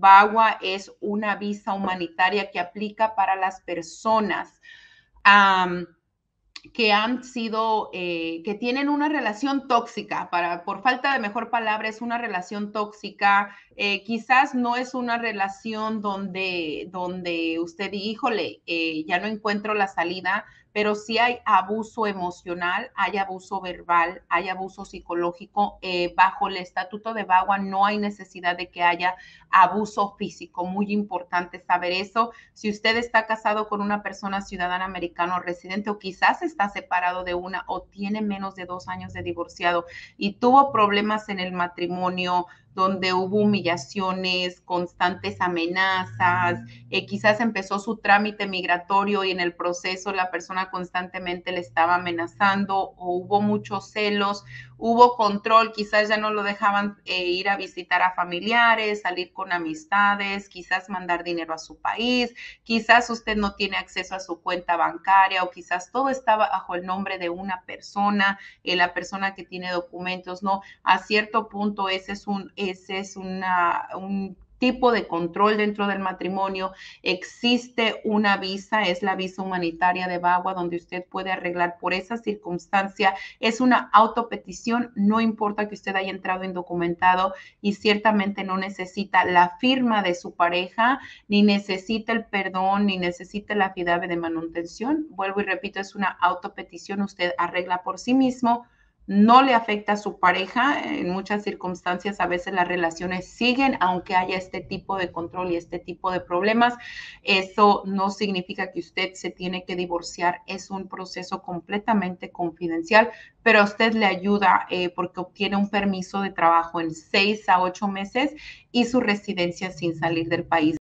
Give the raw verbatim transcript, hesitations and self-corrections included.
VAWA es una visa humanitaria que aplica para las personas um, que han sido, eh, que tienen una relación tóxica, para, por falta de mejor palabra, es una relación tóxica, eh, quizás no es una relación donde, donde usted, híjole, eh, ya no encuentro la salida, pero sí hay abuso emocional, hay abuso verbal, hay abuso psicológico. Eh, bajo el estatuto de VAWA no hay necesidad de que haya abuso físico, muy importante saber eso. Si usted está casado con una persona ciudadana americana o residente, o quizás está separado de una o tiene menos de dos años de divorciado y tuvo problemas en el matrimonio, donde hubo humillaciones, constantes amenazas, eh, quizás empezó su trámite migratorio y en el proceso la persona constantemente le estaba amenazando, o hubo muchos celos, hubo control, quizás ya no lo dejaban eh, ir a visitar a familiares, salir con amistades, quizás mandar dinero a su país, quizás usted no tiene acceso a su cuenta bancaria, o quizás todo estaba bajo el nombre de una persona, eh, la persona que tiene documentos, ¿no? A cierto punto ese es un, ese es una, un tipo de control dentro del matrimonio. Existe una visa, es la visa humanitaria de VAWA, donde usted puede arreglar por esa circunstancia. Es una autopetición, no importa que usted haya entrado indocumentado, y ciertamente no necesita la firma de su pareja, ni necesita el perdón, ni necesita la affidavit de manutención. Vuelvo y repito, es una autopetición, usted arregla por sí mismo, no le afecta a su pareja. En muchas circunstancias a veces las relaciones siguen aunque haya este tipo de control y este tipo de problemas. Eso no significa que usted se tiene que divorciar, es un proceso completamente confidencial, pero a usted le ayuda eh, porque obtiene un permiso de trabajo en seis a ocho meses y su residencia sin salir del país.